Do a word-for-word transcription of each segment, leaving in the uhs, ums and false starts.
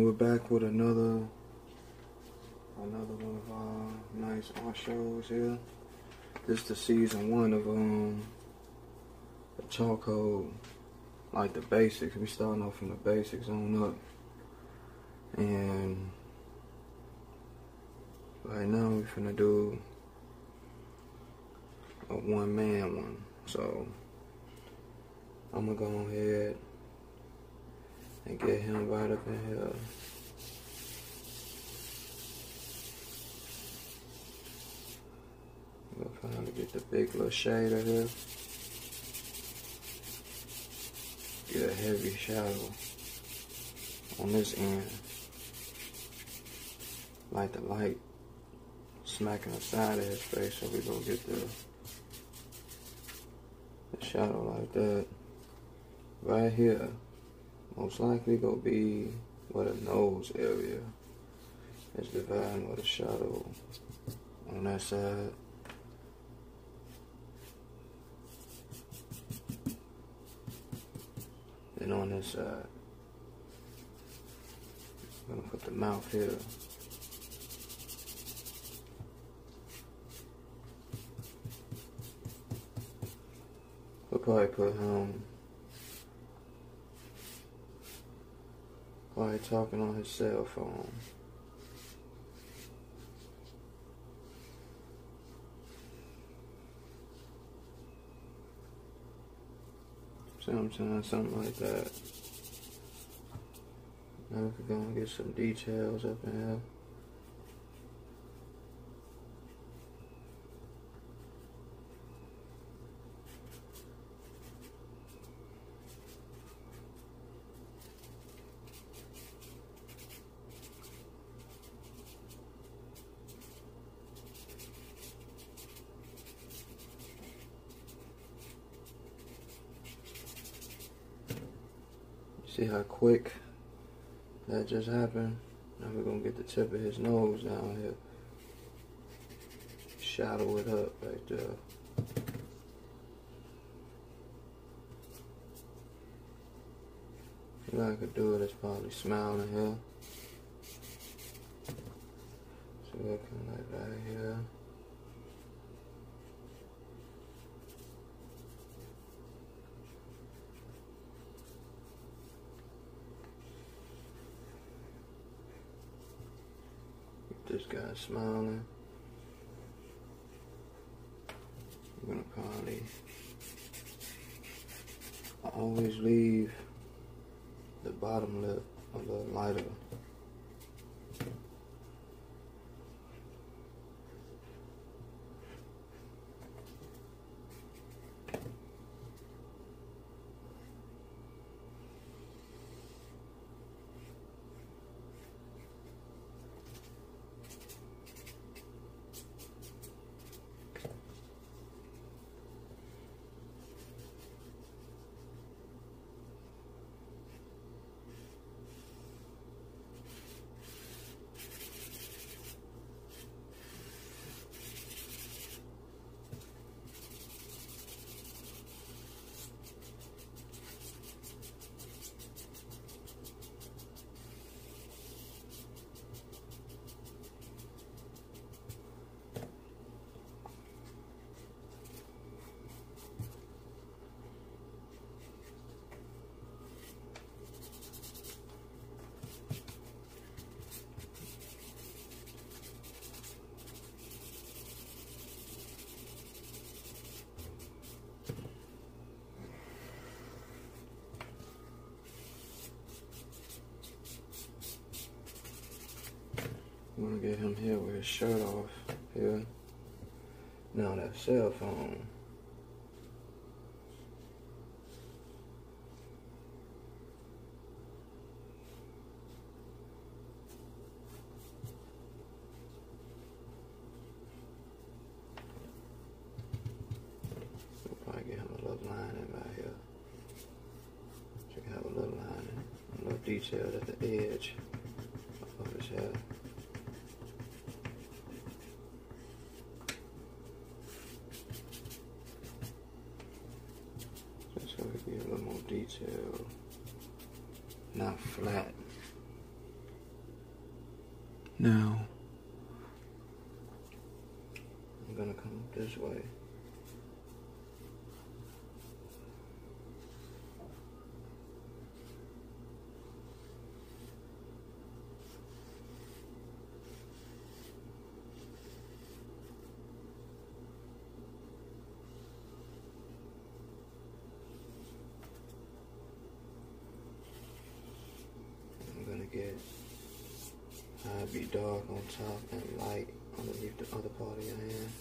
we're back with another another one of our nice art shows here. This is the season one of um the charcoal, like the basics. We starting off from the basics on up, and right now we're finna do a one man one. So I'm gonna go ahead and get him right up in here. We'll finally get the big little shader here. Get a heavy shadow on this end. Like the light smacking the side of his face, so we gonna get the, the shadow like that. Right here, most likely gonna be where the nose area is dividing with a shadow on that side. And on this side, I'm gonna put the mouth here. We'll probably put him probably talking on his cell phone. Sometimes something like that. Now we can go and get some details up in here. See how quick that just happened? Now we're gonna get the tip of his nose down here. Shadow it up right there. What I could do it is probably smiling here. So we'll come like right here. This guy smiling. I'm gonna probably always leave the bottom lip a little lighter. I'm gonna get him here with his shirt off here. Now that cell phone. We'll probably get him a little lining right here. So you can have a little lining, a little detail at the edge of his hair. So we get a little more detail, not flat. Now, I'm gonna come this way. I'm gonna get uh, be dark on top and light underneath the other part of your hand.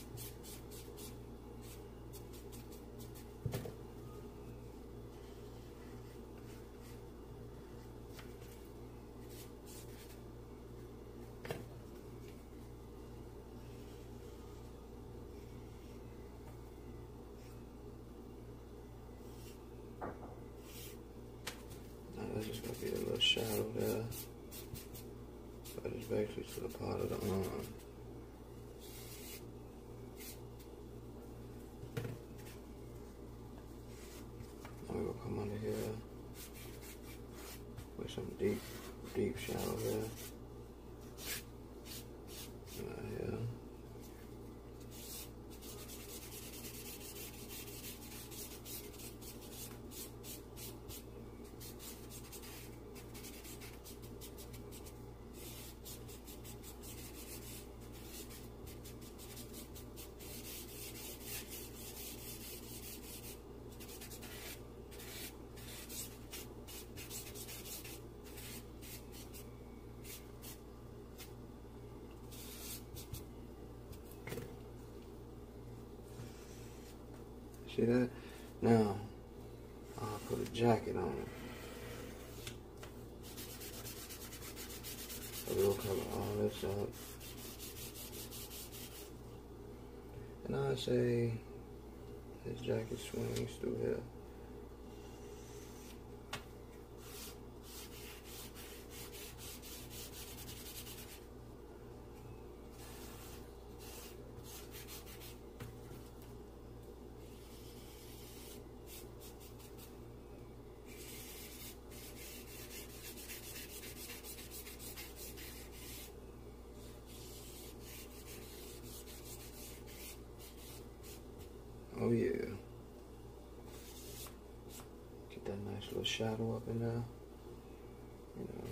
Now there's just gonna be a little shadow there. But it's basically to the part of the arm. Now we're gonna come under here with some deep, deep shadow here. Right here. See that? Now, I'll put a jacket on it. So we'll cover all this up. And I say this jacket swings through here. Oh yeah. Get that nice little shadow up in there. You know.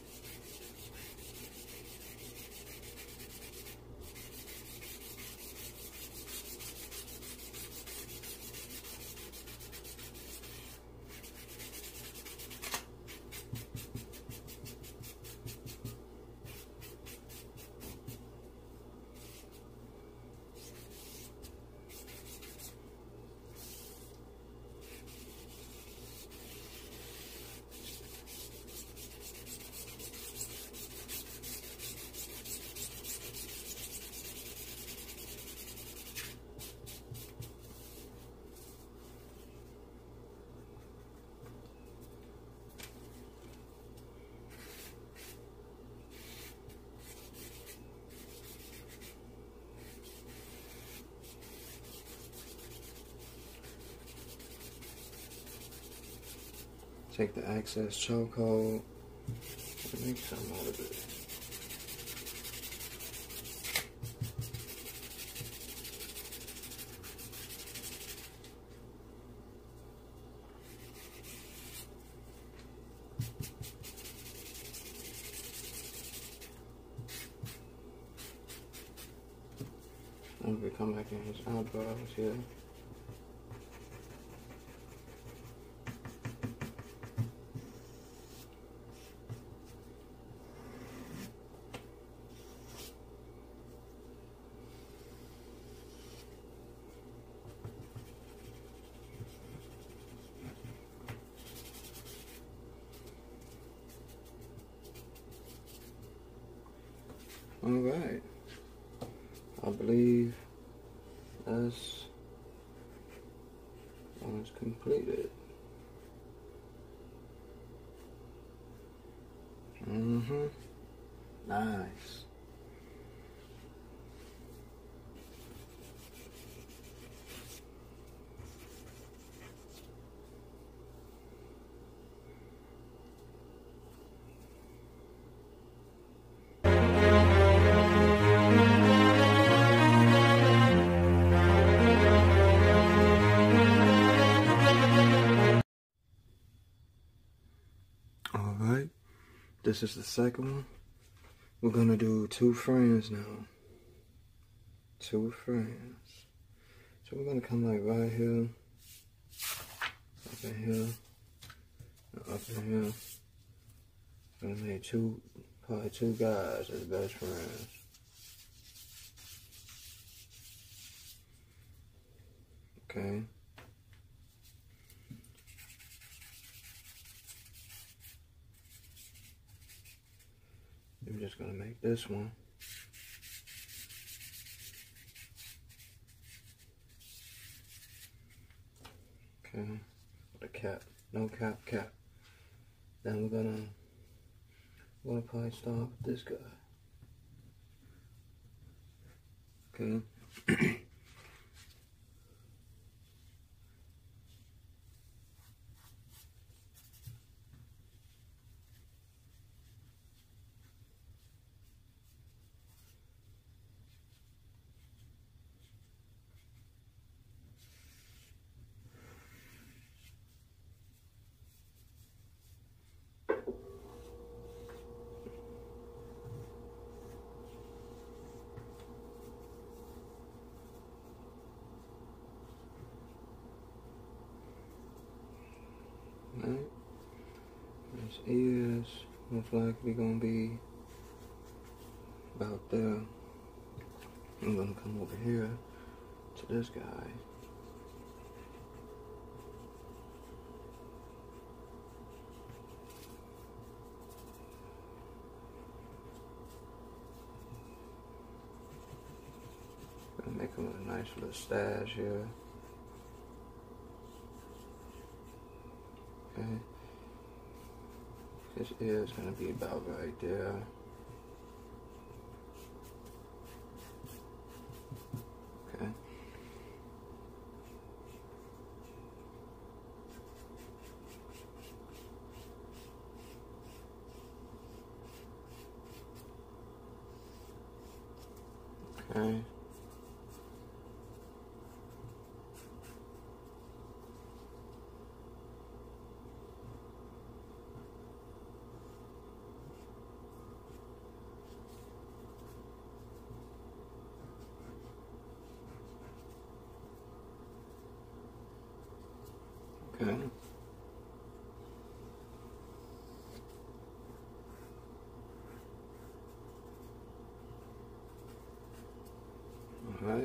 Take the excess chokehold and make something out of it. I'm gonna come back in his eyebrows here. All right, I believe that's one's completed. Mm-hmm. Nice. this is the second one. We're gonna do two friends now. Two friends. So we're gonna come like right here, up in here, and up in here. Gonna make two, probably two guys as best friends. Okay. I'm just gonna make this one. Okay, with a cap, no cap, cap. Then we're gonna, we're gonna probably start with this guy. Okay. Right. This is most likely gonna be about there. I'm gonna come over here to this guy. Gonna make him a nice little stash here. Okay. This is gonna be about right there. Okay. Okay. Okay. All right.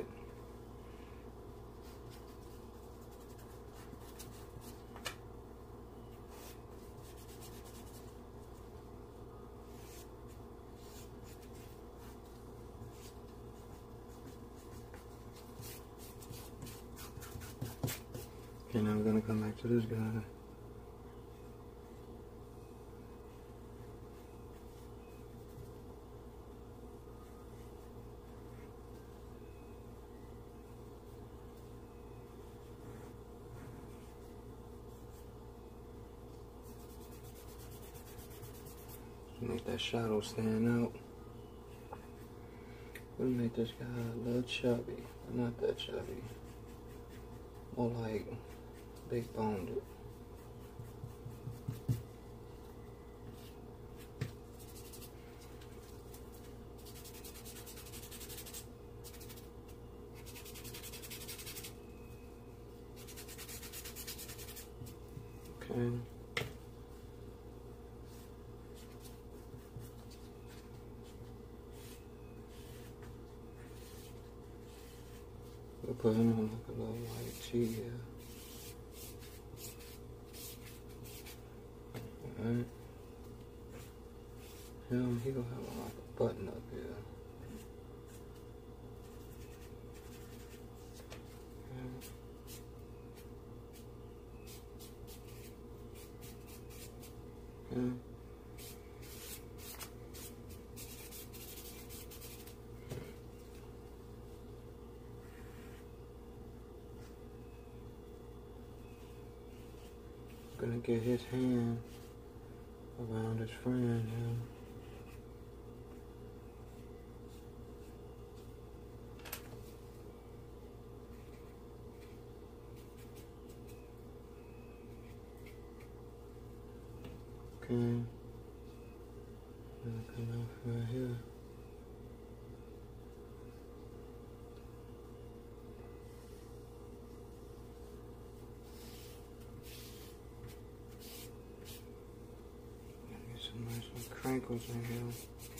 Okay, now we're gonna come back to this guy. Make that shadow stand out. We'll make this guy a little chubby, but not that chubby. More like big boned. Okay. We'll put him on like a little white tee here. Alright. Him, he gonna have like a button up here. Okay. Okay. Gonna get his hand around his friend here. Okay. enough right here. Get some nice little crinkles in here.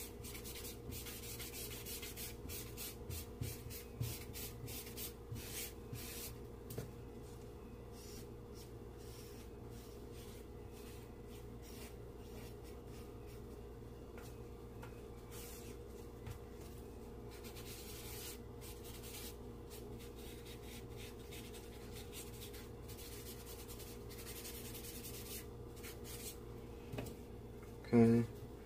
Okay.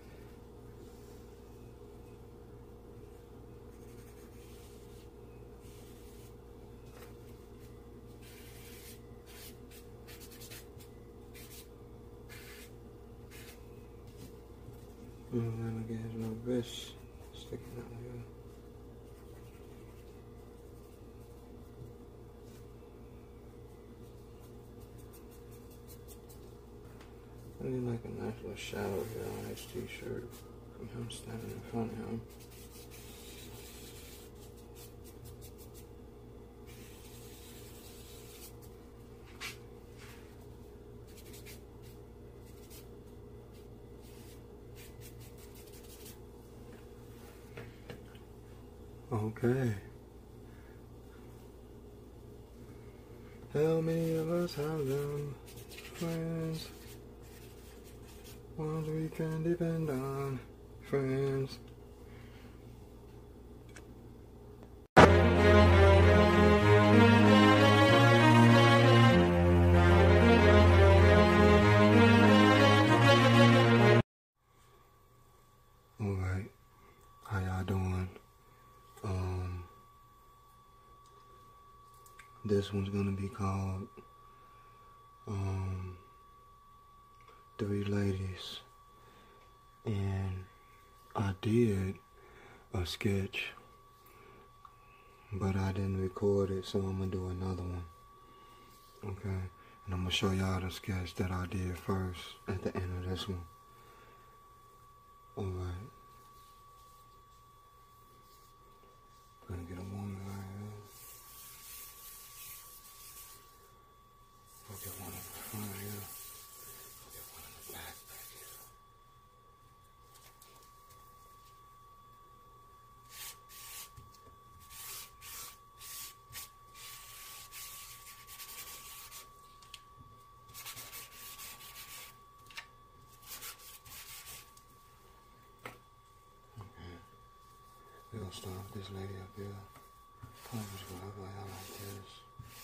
And then I get his little wrist sticking out here. I need like a nice little shadow here on his t-shirt from him standing in front of him. Okay. How many of us have them friends? Ones we can depend on, friends. Alright, how y'all doing? Um, this one's gonna be called, um, Three Ladies, and I did a sketch, but I didn't record it, so I'm gonna do another one, okay? And I'm gonna show y'all the sketch that I did first at the end of this one. Alright. Gonna get a woman right here. We'll get one in the front here. We'll get one in the back back here. Okay. We're gonna start with this lady up here. Probably just go up like, like this.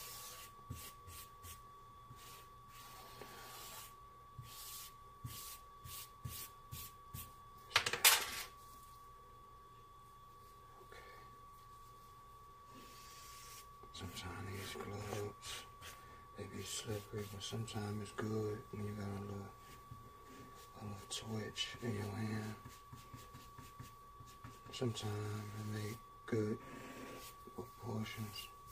Sometimes these gloves, they be slippery, but sometimes it's good when you got a little, a little twitch in your hand. Sometimes it make good proportions.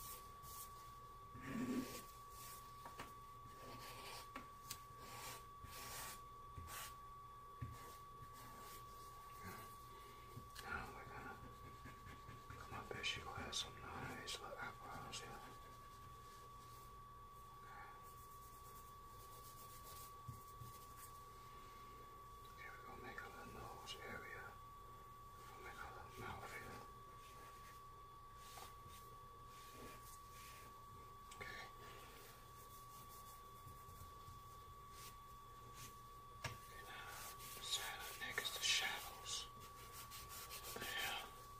Now we're gonna come up here. She gonna have some nice little eyebrows here. Okay, we're gonna make a little nose area. We're gonna make a little mouth here. Okay. Okay, now, side of the neck is the shadows. Yeah.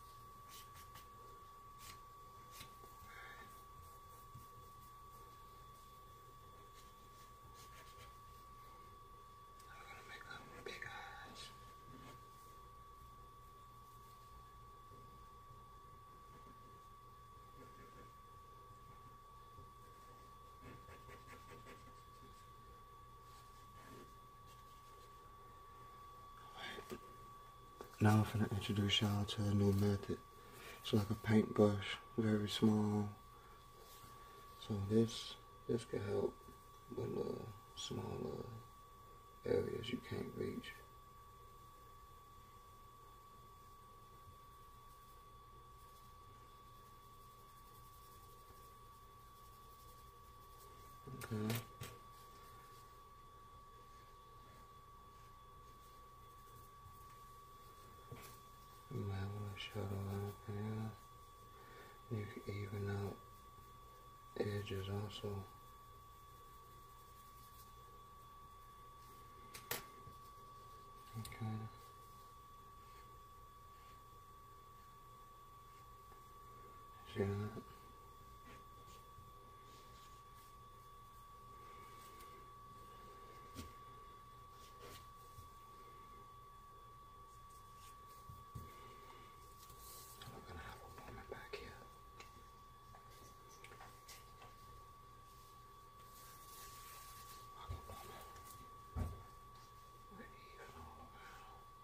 We're gonna make up big eyes. Now I'm gonna introduce y'all to a new method. It's like a paintbrush, very small. So this this can help with uh, smaller areas you can't reach. Okay. You might want to shuttle out there. You can even out edges also. Okay. See that? We're gonna have a woman back here. Like a woman. We're even all around.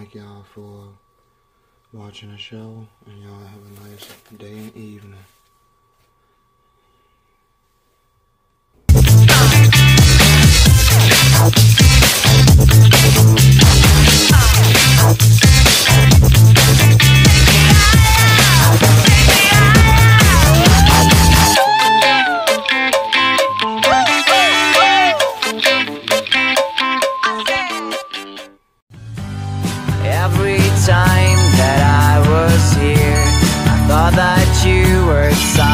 thank y'all for watching the show, and y'all have a nice day and evening. Every time that I was here, I thought that you were silent.